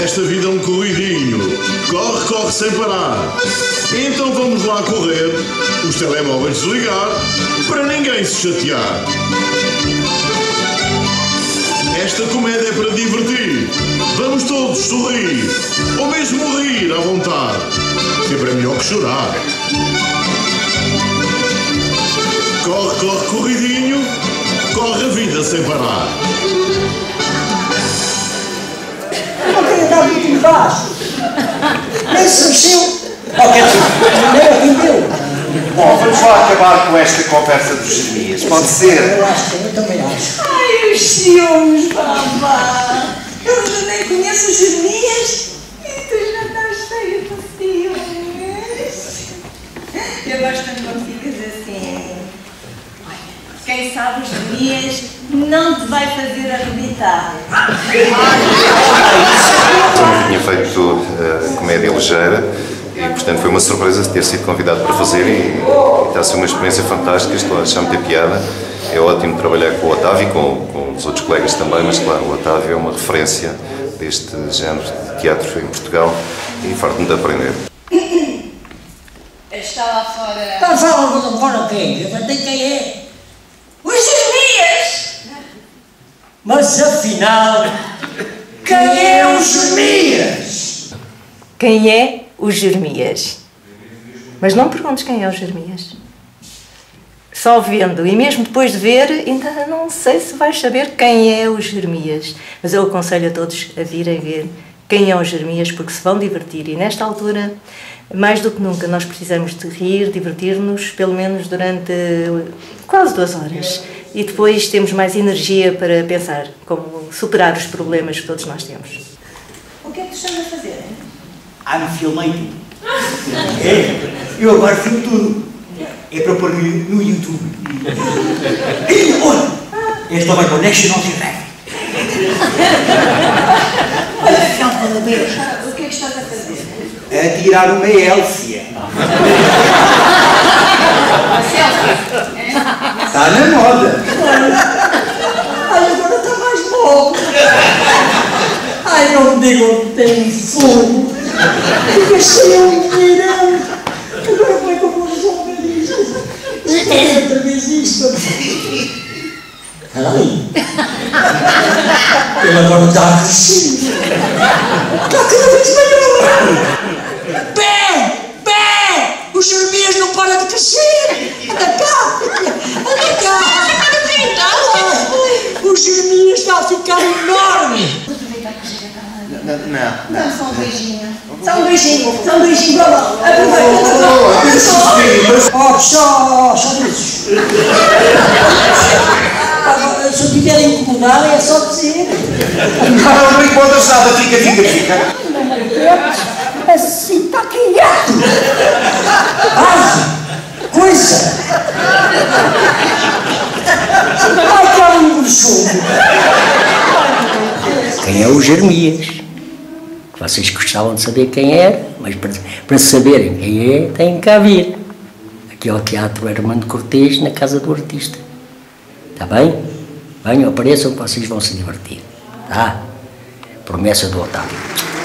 Esta vida é um corridinho. Corre, corre sem parar. Então vamos lá correr, os telemóveis desligar, para ninguém se chatear. Esta comédia é para divertir. Vamos todos sorrir, ou mesmo rir à vontade. Sempre é melhor que chorar. Corre, corre, corridinho. Corre a vida sem parar. Não queria estar muito embaixo. Nem se mexeu. Nem atendeu. Bom, vamos lá acabar com esta conversa dos Jeremias. Pode ser? Eu também acho. Ai, os ciúmes, papá. Eu já nem conheço os Jeremias e tu já estás cheia de ciúmes. Eu gosto quando ficas assim. Quem sabe os Jeremias não te vai fazer arrebitar. Tinha feito comédia ligeira e, portanto, foi uma surpresa ter sido convidado para fazer e está a ser uma experiência fantástica. Estou a achar muita piada. É ótimo trabalhar com o Otávio e com os outros colegas também, mas, claro, o Otávio é uma referência deste género de teatro em Portugal e farto-me de aprender. Está lá fora. Então fala fora quem? Eu não sei quem é. Os Jeremias! Mas afinal, quem é o Jeremias? Quem é o Jeremias? Mas não perguntes quem é o Jeremias. Só vendo, e mesmo depois de ver, ainda não sei se vais saber quem é o Jeremias. Mas eu aconselho a todos a virem ver quem é o Jeremias, porque se vão divertir. E nesta altura, mais do que nunca, nós precisamos de rir, divertir-nos, pelo menos durante quase 2 horas. E depois temos mais energia para pensar como superar os problemas que todos nós temos. O que é que tu estás a fazer, hein? I'm filming. É, eu agora filmo tudo. É para pôr no YouTube. Olha, esta vai para o National Geographic. Olha, Deus, o que é que estás a fazer? A tirar uma Elfia. Está na moda. Ai, agora está mais bom. Ai, não me digam que tem fogo. Fica cheio de dinheirão. Agora como é que eu vou resolver isto? Outra vez isto. Ai. Ele agora está a crescer. Está cada vez maior. Pé! Pé! O Jeremias não para de crescer. Anda cá. Anda cá. O Jeremias está a ficar enorme. Não, só um beijinho. Só um beijinho, só um beijinho. Aproveita. Só isso. Se eu estiver a incomodar, é só dizer. Não encontras nada, fica. Não me aguento. Assim está quieto. Ai, coisa. Ai, que é um chumbo. Quem é o Jeremias? Que vocês gostavam de saber quem era, mas para saberem quem é, têm que cá vir. Aqui ao Teatro Armando Cortês, na Casa do Artista. Está bem? Venham, apareçam que vocês vão se divertir. Tá? Promessa do Otávio.